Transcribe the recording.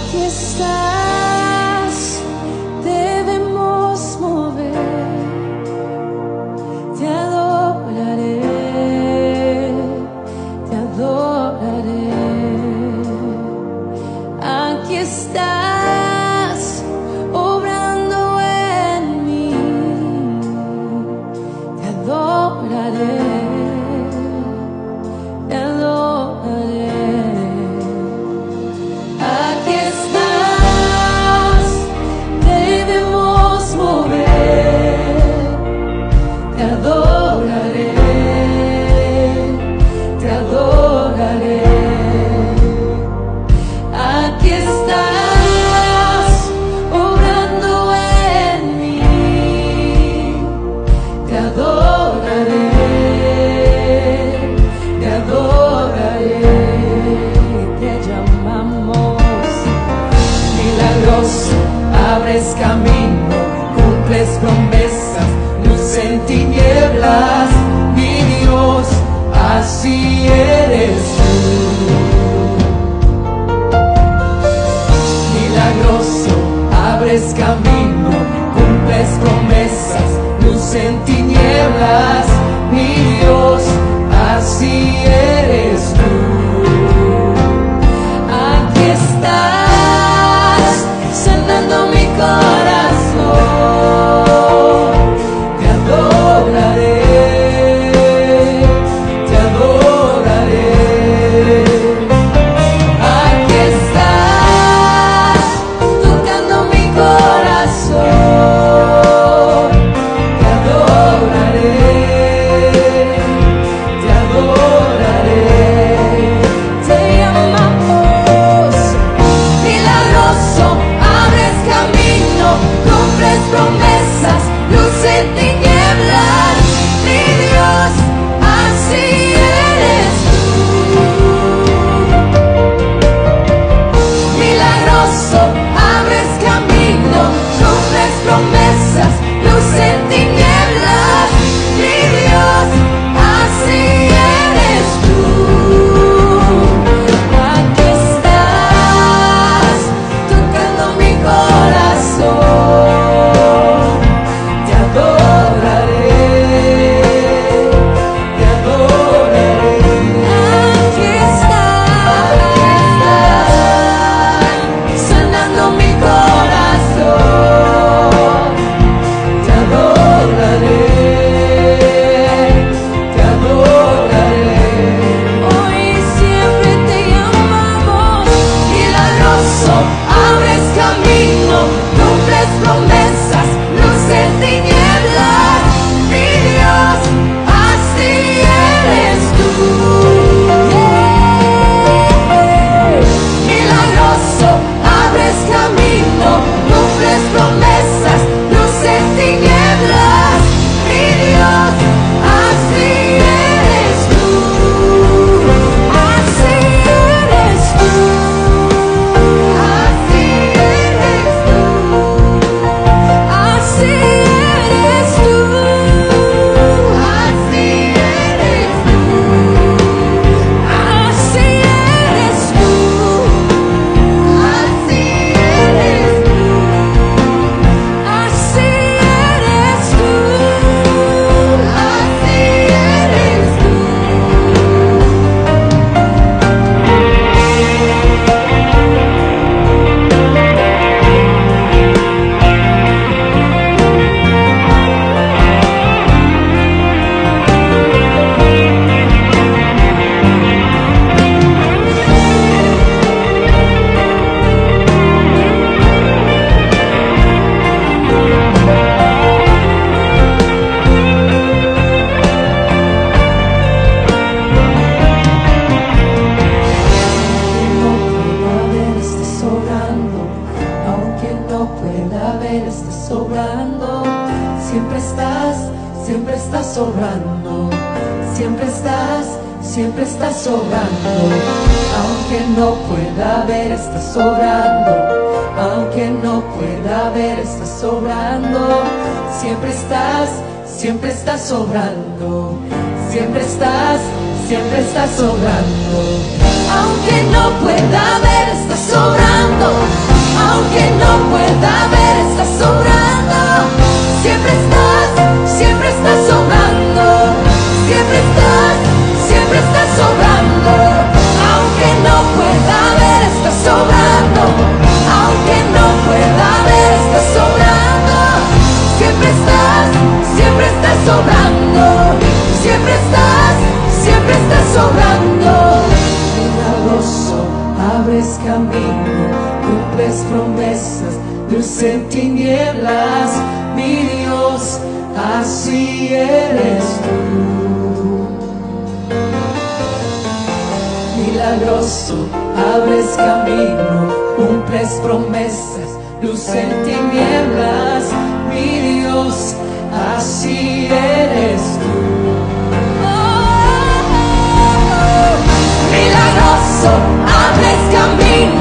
Aquí estás, debemos mover. Te adoraré, te adoraré. Aquí estás, obrando en mí. Te adoraré, te adoraré. Aquí estás, debemos mover. Te adoraré, te adoraré. Aquí estás, obrando en mí. Te adoraré, te adoraré. Te llamamos milagroso, abres camino, cumples promesas, luz en tinieblas, mi Dios, así eres tú. Milagroso, abres camino, cumples promesas, luz en tinieblas, mi Dios, así eres tú. Aquí estás, sanando mi corazón. Te adoraré, te adoraré. Aquí estás, tocando mi corazón. Te adoraré, te adoraré. Te llamamos milagroso, abres camino, cumples promesas, luz en tinieblas, mi Dios, así eres tú. Milagroso, abres camino, cumples promesas, luz en tinieblas, mi Dios, así eres tú. Aquí estás, tocando mi corazón. Te adoraré, te adoraré. Aquí estás, sanando mi corazón. Te adoraré, te adoraré. Hoy siempre te llamamos milagroso, abres camino, cumples promesas, luz en tinieblas, mi Dios, así eres tú. Milagroso, abres camino, cumples promesas, luz en tinieblas, mi Dios, así eres tú. Así eres tú. Así eres tú. Así eres tú. Así eres tú. Así eres tú. Así eres tú. Así eres tú. Así eres tú. Aunque no pueda ver, estás sobrando. Siempre estás, siempre estás sobrando. Siempre estás sobrando. Aunque no pueda ver, estás sobrando. Aunque no pueda ver, estás sobrando. Siempre estás sobrando. Siempre estás sobrando. Aunque no pueda ver, estás sobrando. cumples promesas, luz en tinieblas, mi Dios, así eres tú. Milagroso, abres camino, cumples promesas, luz en tinieblas, mi Dios, así eres tú. Oh, milagroso, abres camino,